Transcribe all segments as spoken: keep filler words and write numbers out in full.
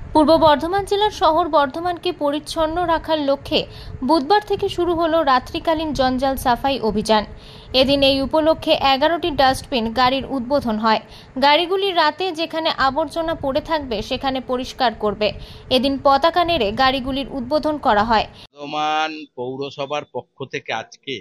পূর্ব বর্ধমান জেলার শহর বর্ধমানকে পরিচ্ছন্ন রাখার লক্ষ্যে বুধবার থেকে শুরু হলো রাত্রিকালীন জঞ্জাল সাফাই অভিযান। এদিন এই উপলক্ষে এগারোটি ডাস্টবিন গাড়ির উদ্বোধন হয়। গাড়িগুলি রাতে যেখানে আবর্জনা পড়ে থাকবে সেখানে পরিষ্কার করবে। এদিন পতাকা নেড়ে গাড়িগুলির উদ্বোধন করা হয়। বর্ধমান পৌরসভার পক্ষ থেকে আজকে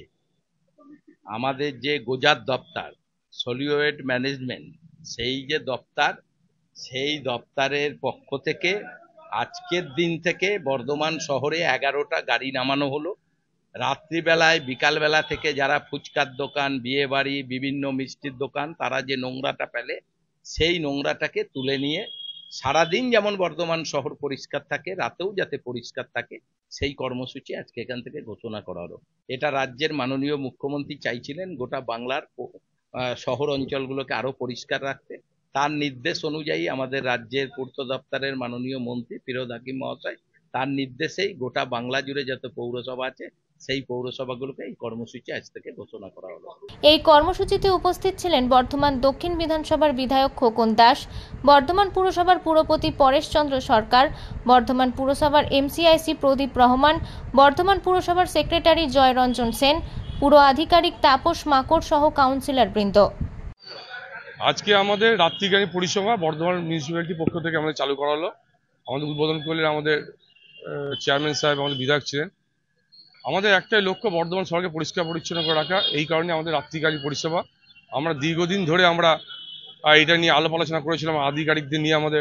আমাদের যে গোজার দপ্তর সলিড ম্যানেজমেন্ট, সেই যে দপ্তর, সেই দপ্তরের পক্ষ থেকে আজকের দিন থেকে বর্ধমান শহরে এগারোটা গাড়ি নামানো হলো। রাত্রিবেলায় বিকালবেলা থেকে যারা ফুচকার দোকান, বিয়ে বাড়ি, বিভিন্ন মিষ্টির দোকান, তারা যে নোংরাটা ফেলে সেই নোংরাটাকে তুলে নিয়ে সারাদিন যেমন বর্ধমান শহর পরিষ্কার থাকে, রাতেও যাতে পরিষ্কার থাকে সেই কর্মসূচি আজকে এখান থেকে ঘোষণা করা হলো। এটা রাজ্যের মাননীয় মুখ্যমন্ত্রী চাইছিলেন গোটা বাংলার শহর অঞ্চলগুলোকে আরো পরিষ্কার রাখতে। তার নির্দেশ অনুযায়ী আমাদের রাজ্যের পূর্ত দপ্তরের মাননীয় মন্ত্রী ফিরোজ হাকিম মহাশয়, তার নির্দেশেই গোটা বাংলা জুড়ে যত পৌরসভা আছে সেই পৌরসভাগুলোকে এই কর্মসূচি আজ থেকে ঘোষণা করা হলো। এই কর্মসূচিতে উপস্থিত ছিলেন বর্ধমান দক্ষিণ বিধানসভার বিধায়ক খোকন দাস, বর্ধমান পুরসভার পুরপতি পরেশ চন্দ্র সরকার, বর্ধমান পুরসভার এমসিআইসি প্রদীপ রহমান, বর্ধমান পুরসভার সেক্রেটারি জয়রঞ্জন সেন, পুর আধিকারিক তাপস মাকড় সহ কাউন্সিলর বৃন্দ। আজকে আমাদের রাত্রিকালীন পরিষেবা বর্ধমান মিউনিসিপ্যালিটির পক্ষ থেকে আমাদের চালু করা হলো। আমাদের উদ্বোধন করলেন আমাদের চেয়ারম্যান সাহেব, আমাদের বিধায়ক ছিলেন। আমাদের একটাই লক্ষ্য বর্ধমান শহরকে পরিষ্কার পরিচ্ছন্ন করে রাখা। এই কারণে আমাদের রাত্রিকালীন পরিষেবা। আমরা দীর্ঘদিন ধরে আমরা এটা নিয়ে আলাপ আলোচনা করেছিলাম আধিকারিকদের নিয়ে, আমাদের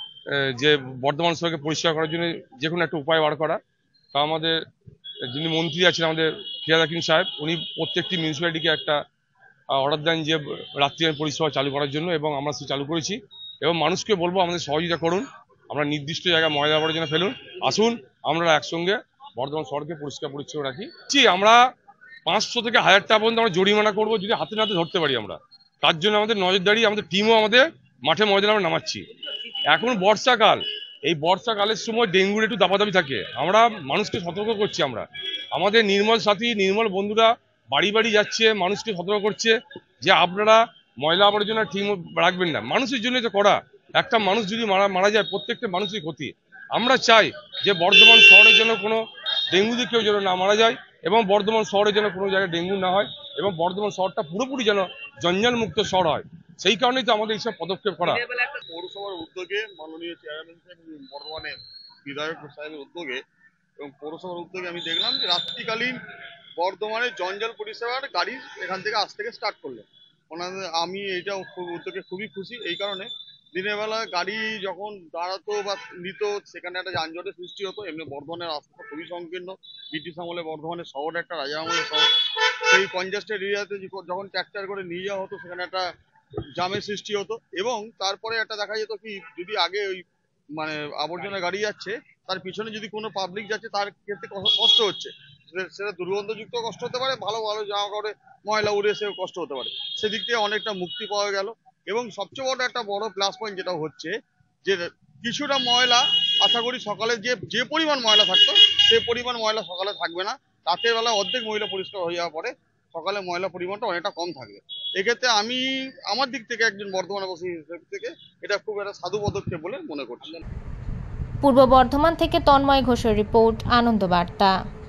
যে বর্ধমান শহরকে পরিষ্কার করার জন্য যে কোনো একটা উপায় বার করা। তা আমাদের যিনি মন্ত্রী আছেন আমাদের ফিরোজ হাকিম সাহেব, উনি প্রত্যেকটি মিউনিসিপ্যালিটিকে একটা অর্ডার দেন যে রাত্রিকালীন পরিষেবা চালু করার জন্য, এবং আমরা সে চালু করেছি। এবং মানুষকে বলবো আমাদের সহযোগিতা করুন, আমরা নির্দিষ্ট জায়গায় ময়লা আবর্জনা ফেলুন, আসুন আমরা একসঙ্গে বর্ধমান শহরকে পরিষ্কার পরিচ্ছন্ন রাখি। আমরা পাঁচশো থেকে হাজার টাকা পর্যন্ত আমরা জরিমানা করবো যদি হাতে নাতে ধরতে পারি। আমরা তার জন্য আমাদের নজরদারি, আমাদের টিমও আমাদের মাঠে ময়দানে আমরা নামাচ্ছি। এখন বর্ষাকাল, এই বর্ষাকালের সময় ডেঙ্গুর একটু দাপাদাপি থাকে, আমরা মানুষকে সতর্ক করছি। আমরা আমাদের নির্মল সাথী, নির্মল বন্ধুরা বাড়ি বাড়ি যাচ্ছে, মানুষকে সতর্ক করছে যে আপনারা ময়লা আবর্জনা ঠিক রাখবেন না। মানুষের জন্য তো করা, একটা মানুষ যদি মারা মারা যায় প্রত্যেকটা মানুষই ক্ষতি। আমরা চাই যে বর্ধমান শহরে যেন কোনো ডেঙ্গুতে কেউ যেন না মারা যায়, এবং বর্ধমান শহরে যেন কোনো জায়গায় ডেঙ্গু না হয়, এবং বর্ধমান শহরটা পুরোপুরি যেন জঞ্জাল মুক্ত শহর হয়। সেই কারণেই তো আমাদের এইসব পদক্ষেপ করা। পৌরসভার উদ্যোগে মাননীয় চেয়ারম্যান সাহেব বর্ধমানের বিধায়ক সাহেবের উদ্যোগে এবং পৌরসভার উদ্যোগে আমি দেখলাম যে রাত্রিকালীন বর্ধমানে জঞ্জাল পরিষেবার গাড়ি এখান থেকে আজ থেকে স্টার্ট করলেন ওনাদের। আমি এইটা উদ্যোগে খুবই খুশি। এই কারণে দিনের বেলা গাড়ি যখন দাঁড়াতো বা নিত সেখানে একটা যানজটের সৃষ্টি হতো। এমনি বর্ধমানের রাস্তা খুবই সংকীর্ণ, ব্রিটিশ আমলে বর্ধমানের শহর একটা রাজা আমলের শহর। সেই কনজাস্টেড এরিয়াতে যখন ট্র্যাক্টর করে নিয়ে যাওয়া হতো সেখানে একটা জামের সৃষ্টি হতো। এবং তারপরে একটা দেখা যেত কি, যদি আগে ওই মানে আবর্জনা গাড়ি যাচ্ছে তার পিছনে যদি কোনো পাবলিক যাচ্ছে তার ক্ষেত্রে কষ্ট হচ্ছে, সেটা দুর্গন্ধযুক্ত কষ্ট হতে পারে, ভালো ভালো জামা কাপড়ে ময়লা উড়ে সে কষ্ট হতে পারে। সেদিক থেকে অনেকটা মুক্তি পাওয়া গেল। এবং সবচেয়ে বড় একটা বড় প্লাস পয়েন্ট যেটা হচ্ছে যে কিছুটা ময়লা আশা করি সকালে যে যে পরিমাণ ময়লা থাকতো সেই পরিমাণ ময়লা সকালে থাকবে না। রাতের বেলা অর্ধেক ময়লা পরিষ্কার হয়ে যাওয়ার পরে সকালে ময়লা পরিমাণটা অনেকটা কম থাকবে। এক্ষেত্রে আমি আমার দিক থেকে একজন বর্ধমানবাসী হিসেবে থেকে এটা খুব একটা সাধু পদক্ষেপ বলে মনে করছি। পূর্ব বর্ধমান থেকে তন্ময় ঘোষের রিপোর্ট, আনন্দ বার্তা।